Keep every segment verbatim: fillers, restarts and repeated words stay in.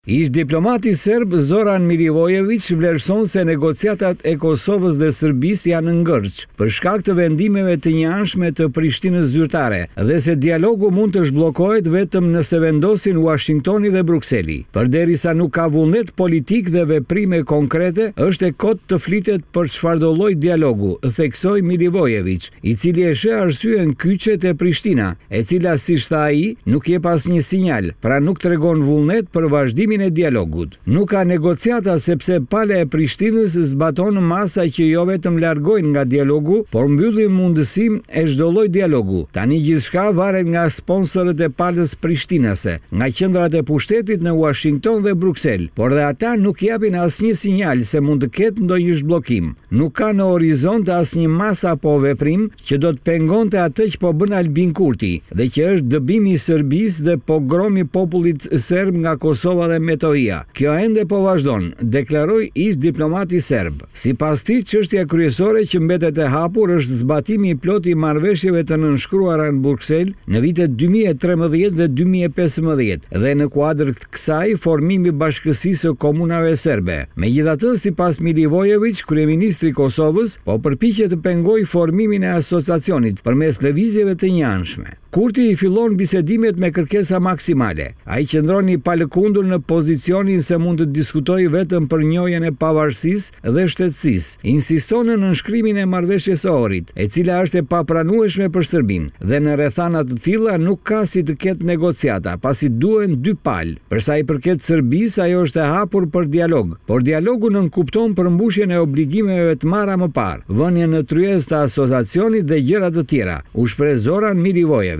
Ish diplomati serb Zoran Milivojević vlerëson se negociatat e Kosovës dhe Serbisë janë ngërç për shkak të vendimeve të njëanshme të Prishtinës zyrtare dhe se dialogu mund të zhbllokohet vetëm nëse vendosin Washingtoni dhe Brukseli. Përderisa nuk ka vullnet politik dhe veprime konkrete, është e kotë të flitet për çfarëdo lloj dialogu, theksoi Milivojević, i cili e sheh arsyen kyçe te Prishtina, e cila siç tha ai, nuk jep asnjë sinjal, pra nuk tregon vullnet për vazhdimin e dialogut. Nuk ka negociata sepse pala e Prishtinës zbaton masa që jo vetëm largojnë nga dialogu, por mbyllin mundësim e çdo lloj dialogu. Tani gjithçka varet nga sponsorët e palës prishtinase, nga qendrat e pushtetit në Washington dhe Bruksel, por dhe ata nuk japin asnjë sinjal se mund të ketë ndonjë zhbllokim. Nuk ka në horizont asnjë mas apo veprim që do të pengonte atë që po bën Albin Kurti dhe që është dëbimi i Serbisë dhe pogromi popullit serb nga Kosova dhe Metohia. Kjo ende po vazhdon, deklaroi ish diplomati serb. Sipas tij, çështja kryesore që mbetet e hapur është zbatimi i plotë i marrëveshjeve të nënshkruara në Bruksel në vitet dy mijë e tremëdhjetë dhe dy mijë e pesëmbëdhjetë dhe në kuadër të kësaj formimi i Bashkësisë së Komunave Serbe. Megjithatë, sipas Milivojević, kryeministri i Kosovës po përpiqet të pengojë formimin e asociacionit përmes lëvizjeve të njëanshme. Kurti i fillon bisedimet me kërkesa maksimale. Ai qëndroni palëkundur në pozicionin se mund të diskutojë vetëm për njohjen e pavarësisë dhe shtetësisë. Insiston në nënshkrimin e marrëveshjes së Ohrit, e cila është e papranueshme për Serbinë, dhe në rrethana të tilla nuk ka si të ketë negociata, pasi duhen dy palë. Për sa i përket Serbisë, ajo është e hapur për dialog, por dialogu nënkupton përmbushjen e obligimeve të marra më parë, vënien në tryezë të asociacionit dhe gjëra të tjera, u shpreh Zoran Milivojević.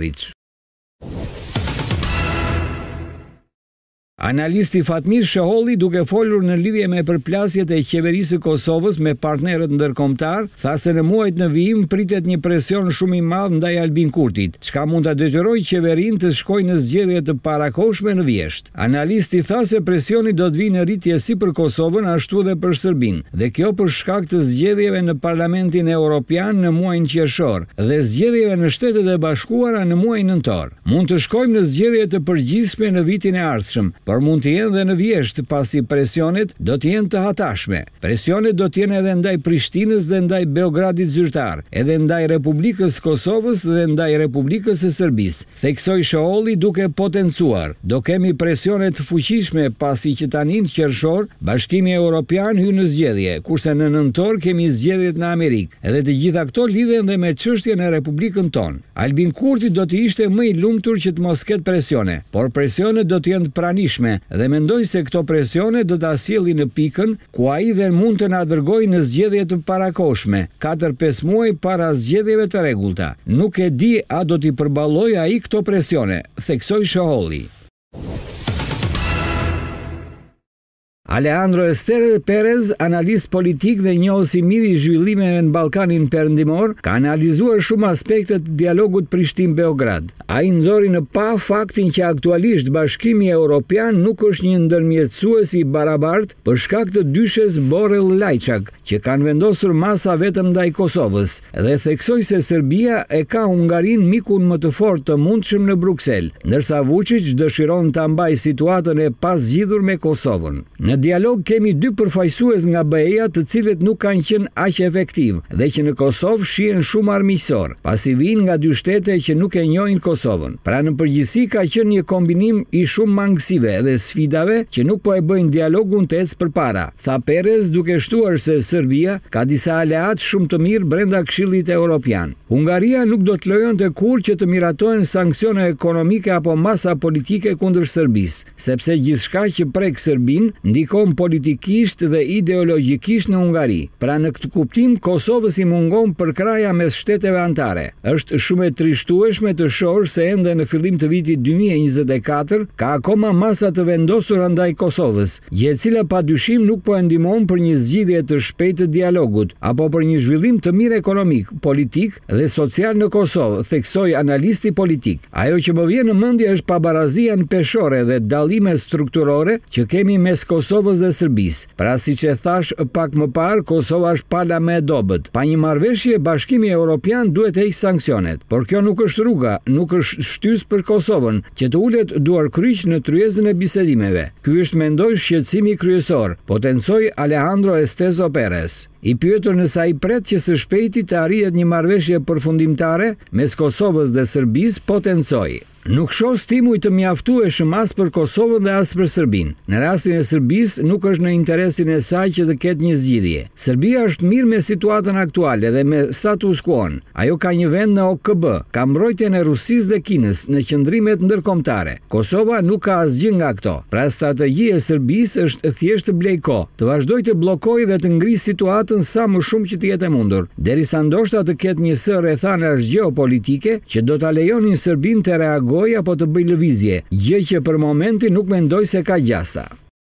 Analisti Fatmir Sheholli, duke folur në lidhje me përplasjet e qeverisë së Kosovës me partnerët ndërkombëtar, tha se në muajt në vijim pritet një presion shumë i madh ndaj Albin Kurtit, çka mund ta detyrojë qeverinë të shkojë në zgjedhje të parakohshme në vjesht. Analisti tha se presioni do të vijë në rritje si për Kosovën ashtu edhe për Serbinë, dhe kjo për shkak të zgjedhjeve në Parlamentin Evropian në muajin qershor dhe zgjedhjeve në Shtetet e Bashkuara në muajin nëntor. Mund të shkojmë në zgjedhje të përgjithshme në vitin e ardhshëm, por mund të jenë dhe në vjesht, pasi presionet do të jenë të hatashme. Presionet do të jenë edhe ndaj Prishtinës dhe ndaj Beogradit zyrtar, edhe ndaj Republikës Kosovës dhe ndaj Republikës së Serbisë, theksoi Sheholli duke potencuar. Do kemi presione të fuqishme pasi që tani në qershor Bashkimi Evropian hyn në zgjedhje, kurse në nëntor kemi zgjedhjet në Amerikë, edhe të gjitha këto lidhen dhe me çështjen e Republikën tonë. Albin Kurti do të ishte më i lumtur që të mos ketë presione, por presionet do të jenë të pranishme dhe mendoj se këto presione do ta sjellin në pikën ku ai dhe mund të na dërgojë në zgjedhje të parakohshme, katër pesë muaj para zgjedhjeve të rregullta. Nuk e di a do t'i përballojë ai këto presione, theksoi Sheholli. Alejandro Ester Perez, analist politik dhe njohës i mirë i zhvillimeve në Ballkanin Perëndimor, ka analizuar shumë aspekte të dialogut Prishtinë-Beograd. Ai nxori në pa faktin që aktualisht Bashkimi Evropian nuk është një ndërmjetësues i barabartë për shkak të dyshes Borrell-Lajçak, që kanë vendosur masa vetëm ndaj Kosovës, dhe theksoi se Serbia e ka Hungarinë mikun më të fortë të mundshëm në Bruksel, ndërsa Vučić dëshiron ta mbajë situatën e pazgjidhur me Kosovën. Në dialog kemi dy përfaqësues nga B E-ja të cilët nuk kanë qenë aq efektiv dhe që në Kosovë shihen shumë armiqësor, pasi vijnë nga dy shtete që nuk e njohin Kosovën. Pra në përgjithësi ka qenë një kombinim i shumë mangësive dhe sfidave që nuk po e bëjnë dialogun të ecë përpara, tha Perez, duke shtuar se Serbia ka disa aleat shumë të mirë brenda Këshillit Evropian. Hungaria nuk do të lejonte kurrë që të miratohen sanksione ekonomike apo masa politike kundër Serbisë, sepse gjithçka që prek Serbinë ndikon politikisht dhe ideologjikisht në Hungari. Pra në këtë kuptim, Kosovës i mungon përkraja mes shteteve anëtare. Është shumë e trishtueshme të shohësh se ende në fillim të vitit dy mijë e njëzet e katër ka akoma masa të vendosura ndaj Kosovës, gjë e cila padyshim nuk po e ndihmon për një zgjidhje të shpejtë shpejtë të dialogut, apo për një zhvillim të mirë ekonomik, politik dhe social në Kosovë, theksoi analisti politik. Ajo që më vjen në mendje është pabarazia në peshore dhe dallime strukturore që kemi mes Kosovës dhe Serbisë. Pra siç e thash pak më parë, Kosova është pala më e dobët. Pa një marrëveshje, Bashkimi Evropian duhet të heqë sanksionet, por kjo nuk është rruga, nuk është shtys për Kosovën që të ulet duar kryq në tryezën e bisedimeve. Ky është mendoj shqetësimi kryesor, potencoi Alejandro Estezo Perez. I pyetur nëse ai pret që së shpejti të arrihet një marrëveshje përfundimtare mes Kosovës dhe Serbisë, potencoi: "Nuk shoh stimuj të mjaftueshëm as për Kosovën dhe as për Serbinë. Në rastin e Serbisë nuk është në interesin e saj që të ketë një zgjidhje. Serbia është mirë me situatën aktuale dhe me status quo-n. Ajo ka një vend në O K B, ka mbrojtjen e Rusisë dhe Kinës në qendrimet ndërkombëtare. Kosova nuk ka asgjë nga këto. Pra strategjia e Serbisë është thjesht të blej kohë, të vazhdojë të bllokojë dhe të ngrisë situatën sa më shumë që të jetë e mundur, derisa ndoshta të ketë një së rrethanash gjeopolitike që do ta lejonin Serbinë të reagojë apo të bëjë lëvizje, gjë që për momentin nuk mendoj se ka gjasa."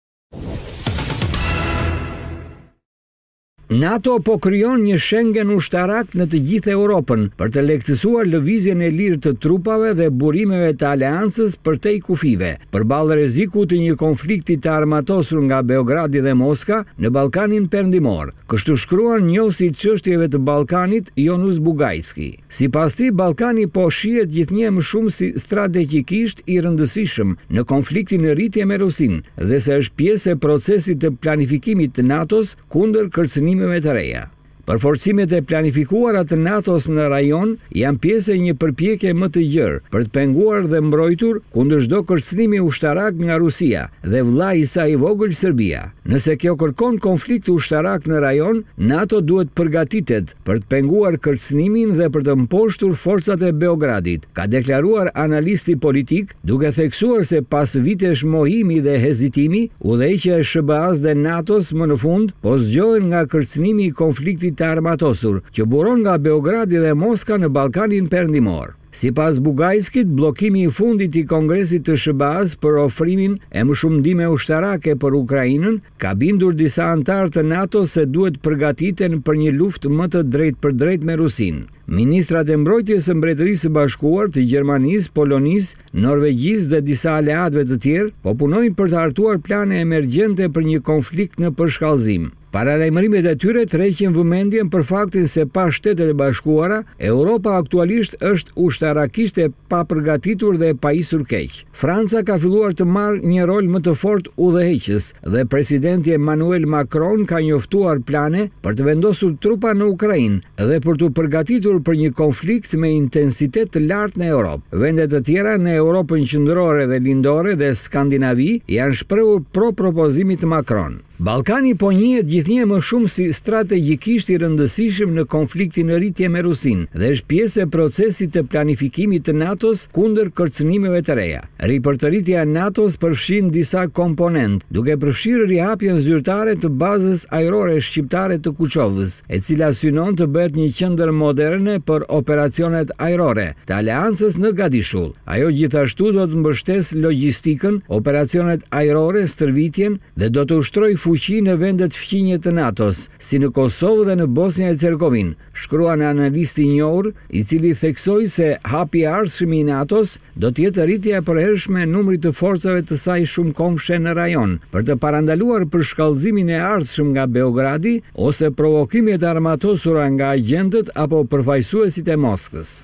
NATO po krijon një Schengen ushtarak në të gjithë Europën për të lehtësuar lëvizjen e lirë të trupave dhe burimeve të aleancës përtej kufive, përballë rrezikut të një konflikti të armatosur nga Beogradi dhe Moska në Ballkanin Perëndimor. Kështu shkruan njohësi i çështjeve të Ballkanit Jonus Bugajski. Sipas tij, Ballkani po shihet gjithnjë më shumë si strategjikisht i rëndësishëm në konfliktin në rritje me Rusinë dhe se është pjesë e procesit të planifikimit të NATO-s kundër kërcënimeve të reja. Përforcimet e planifikuara të NATO-s në rajon janë pjesë e një përpjekje më të gjerë për të penguar dhe mbrojtur kundër çdo kërcënimi ushtarak nga Rusia dhe vllai i saj i vogël Serbia. Nëse kjo kërkon konflikt ushtarak në rajon, NATO duhet përgatitet për të penguar kërcënimin dhe për të mposhtur forcat e Beogradit, ka deklaruar analisti politik, duke theksuar se pas vitesh mohimi dhe hezitimi, udhëheqja e S B A-s dhe NATO-s më në fund po zgjohen nga kërcënimi i konfliktit të armatosur që buron nga Beogradi dhe Moska në Ballkanin Perëndimor. Sipas Bugajskit, bllokimi i fundit i Kongresit të S B A-s për ofrimin e më shumë ndihme ushtarake për Ukrainën ka bindur disa anëtar të NATO se duhet përgatiten për një luftë më të drejtë për drejtë me Rusinë. Ministrat e mbrojtjes së Mbretërisë së Bashkuar të Gjermanisë, Polonisë, Norvegjisë dhe disa aleatëve të tjerë po punojnë për të hartuar plane emergjente për një konflikt në përshkallëzim. Paralajmërimet e tyre tërheqin vëmendjen për faktin se pa Shtetet e Bashkuara, Europa aktualisht është ushtarakisht e papërgatitur dhe e pajisur keq. Franca ka filluar të marrë një rol më të fortë udhëheqës dhe presidenti Emmanuel Macron ka njoftuar plane për të vendosur trupa në Ukrainë dhe për të përgatitur për një konflikt me intensitet të lartë në Europë. Vende të tjera në Europën qendrore dhe lindore dhe Skandinavi janë shprehur pro propozimit të Macron. Ballkani po njihet gjithnjë më shumë si strategjikisht i rëndësishëm në konfliktin në rritje me Rusinë dhe është pjesë e procesit të planifikimit të NATO-s kundër kërcënimeve të reja. Ripërtëritja e NATO-s përfshin disa komponent, duke përfshirë rihapjen zyrtare të bazës ajrore shqiptare të Kuçovës, e cila synon të bëhet një qendër moderne për operacionet ajrore të aleancës në Gadishull. Ajo gjithashtu do të mbështesë logjistikën, operacionet ajrore, stërvitjen dhe do të ushtrojë fuqi në vendet fqinje të NATO-s, si në Kosovë dhe në Bosnjë e Hercegovinë, shkruan analisti i njohur, i cili theksoi se hapi i ardhshëm i NATO-s do të jetë rritja e përhershme e numrit të forcave të saj shumëkombëshe në rajon, për të parandaluar përshkallëzimin e ardhshëm nga Beogradi ose provokimet armatosura nga agjentët apo përfaqësuesit e Moskës.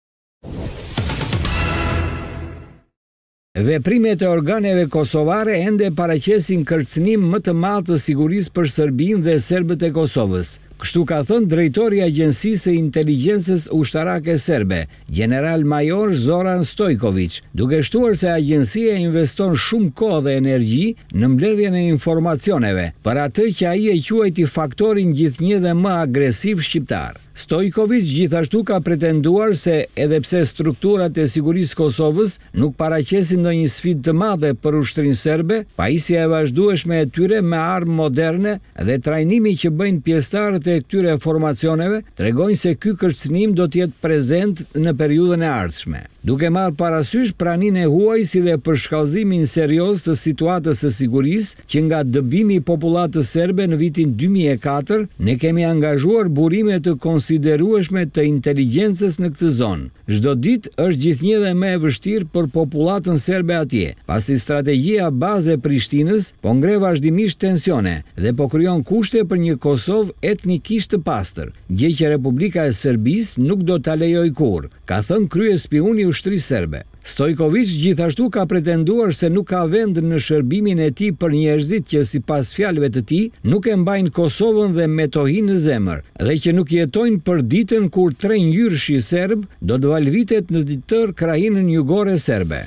Veprimet e organeve kosovare ende paraqesin kërcënim më të madh të sigurisë për Serbinë dhe serbët e Kosovës. Kështu ka thënë drejtori i Agjencisë së Inteligjencës Ushtarake Serbe, General Major Zoran Stojković, duke shtuar se agjencia investon shumë kohë dhe energji në mbledhjen e informacioneve për atë që ai e quajti faktorin gjithnjë dhe më agresiv shqiptar. Stojković gjithashtu ka pretenduar se edhe pse strukturat e sigurisë Kosovës nuk paraqesin ndonjë sfidë të madhe për ushtrinë serbe, pajisja e vazhdueshme e tyre me armë moderne dhe trajnimi që bëjnë pjesëtarët e këtyre formacioneve tregojnë se ky kërcënim do të jetë prezent në periudhën e ardhshme. duke marrë parasysh praninë e huaj si dhe përshkallëzimin serioz të situatës së sigurisë që nga dëbimi i popullatës serbe në vitin dy mijë e katër ne kemi angazhuar burime të konsiderueshme të inteligjencës në këtë zonë. Çdo ditë është gjithnjëherë më e vështirë për popullatën serbe atje, pasi strategjia baze e Prishtinës po ngre vazhdimisht tensione dhe po krijon kushte për një Kosovë etnikisht të pastër, gjë që Republika e Serbisë nuk do ta lejojë kurrë, ka thënë kryespiuni i ushtrisë serbe. Stojkovic gjithashtu ka pretenduar se nuk ka vend në shërbimin e tij për njerëzit që sipas fjalëve të tij nuk e mbajnë Kosovën dhe Metohinë në zemër dhe që nuk jetojnë për ditën kur tre ngjyrshi serb do të valvitet në të tërë krajinën jugore serbe.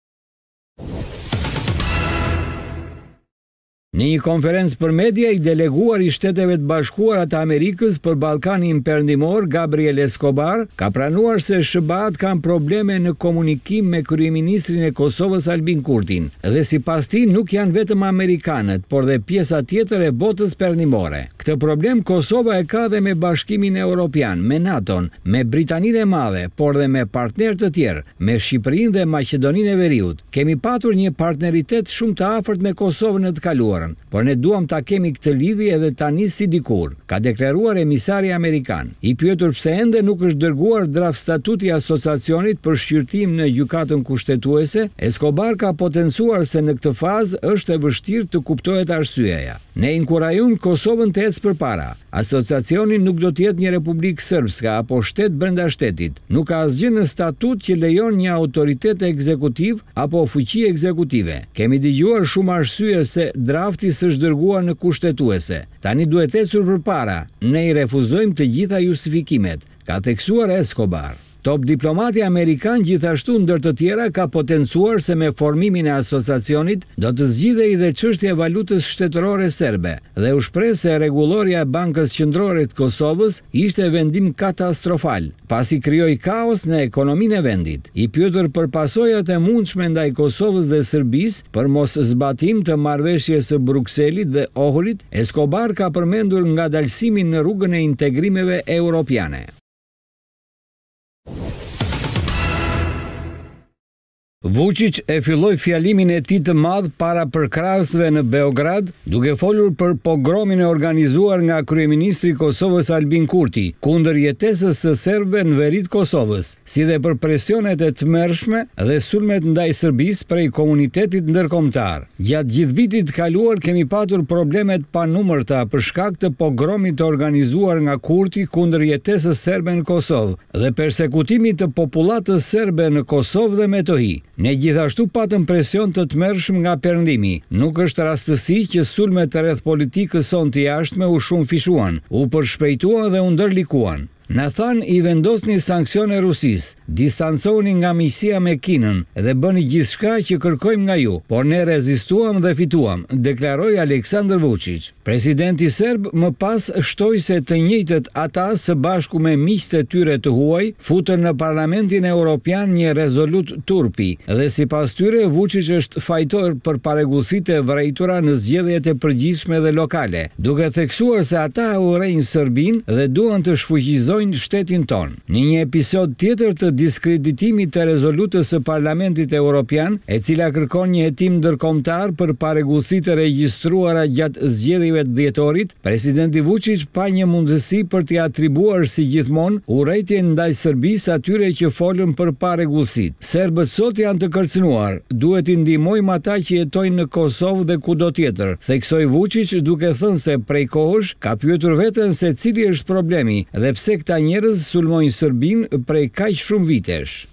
Në një konferencë për media, i deleguar i Shteteve të Bashkuara të Amerikës për Ballkanin Perëndimor, Gabriel Escobar, ka pranuar se S B A-t kanë probleme në komunikim me kryeministrin e Kosovës Albin Kurtin, dhe sipas tij nuk janë vetëm amerikanët, por dhe pjesa tjetër e botës perëndimore. Këtë problem Kosova e ka dhe me Bashkimin Evropian, me NATO-n, me Britaninë e Madhe, por dhe me partnerë të tjerë, me Shqipërinë dhe Maqedoninë e Veriut. Kemi patur një partneritet shumë të afërt me Kosovën në të kaluarën, por ne duam ta kemi këtë lidhje edhe tani si dikur, ka deklaruar emisari amerikan. I pyetur pse ende nuk është dërguar draft statuti i asociacionit për shqyrtim në gjykatën kushtetuese, Escobar ka potencuar se në këtë fazë është e vështirë të kuptohet arsyeja. Ne inkurajojmë Kosovën të ecë përpara. Asociacioni nuk do të jetë një republikë serbske apo shtet brenda shtetit. Nuk ka asgjë në statut që lejon një autoritet ekzekutiv apo fuqi ekzekutive. Kemi dëgjuar shumë arsye se drafti s'është dërguar në kushtetuese. Tani duhet ecur përpara. Ne i refuzojmë të gjitha justifikimet, ka theksuar Escobar. Top diplomati amerikan gjithashtu ndër të tjera ka potencuar se me formimin e asociacionit do të zgjidhej dhe çështja e valutës shtetërore serbe dhe u shpreh se rregullorja e Bankës Qendrore të Kosovës ishte vendim katastrofal, pasi krijoi kaos në ekonominë e vendit. I pyetur për pasojat e mundshme ndaj Kosovës dhe Serbisë për mos zbatim të marrëveshjes së Brukselit dhe Ohrit, Escobar ka përmendur ngadalësimin në rrugën e integrimeve europiane. Vučić e filloi fjalimin e tij të madh para përkrahësve në Beograd, duke folur për pogromin e organizuar nga kryeministri i Kosovës Albin Kurti kundër jetesës së serbëve në veri të Kosovës, si dhe për presionet e tmerrshme dhe sulmet ndaj Serbisë prej komunitetit ndërkombëtar. Gjatë gjithë vitit të kaluar kemi patur probleme të panumërta për shkak të pogromit të organizuar nga Kurti kundër jetesës serbe në Kosovë dhe përsekutimit të popullatës serbe në Kosovë dhe Metohi. Ne gjithashtu patëm presion të tmerrshëm nga Perëndimi. Nuk është rastësi që sulmet rreth politikës sonë të jashtme u shumë fishuan, u përshpejtuan dhe u ndërlikuan. Na than i vendosni sanksione Rusisë, distancohuni nga miqësia me Kinën dhe bëni gjithçka që kërkojmë nga ju, por ne rezistuam dhe fituam, deklaroi Aleksandar Vučić. Presidenti serb më pas shtoi se të njëjtët ata së bashku me miqtë e tyre të huaj futën në Parlamentin Evropian një rezolut turpi dhe sipas tyre Vučić është fajtor për paregullsitë e vërejtura në zgjedhjet e përgjithshme dhe lokale, duke theksuar se ata urrejnë Serbinë dhe duan të shfuqizojnë shtetin ton. Në një episod tjetër të diskreditimit të rezolutës së Parlamentit Evropian, e cila kërkon një hetim ndërkombëtar për paregullsitë e regjistruara gjatë zgjedhjeve të dhjetorit, presidenti Vučić pa një mundësi për t'i atribuar si gjithmonë urrejtje ndaj Serbisë atyre që folën për paregullsitë. Serbët sot janë të kërcënuar, duhet i ndihmojmë ata që jetojnë në Kosovë dhe kudo tjetër, theksoi Vučić, duke thënë se prej kohësh ka pyetur veten se cili është problemi dhe pse këta njerëz sulmojnë Serbinë prej kaq shumë vitesh.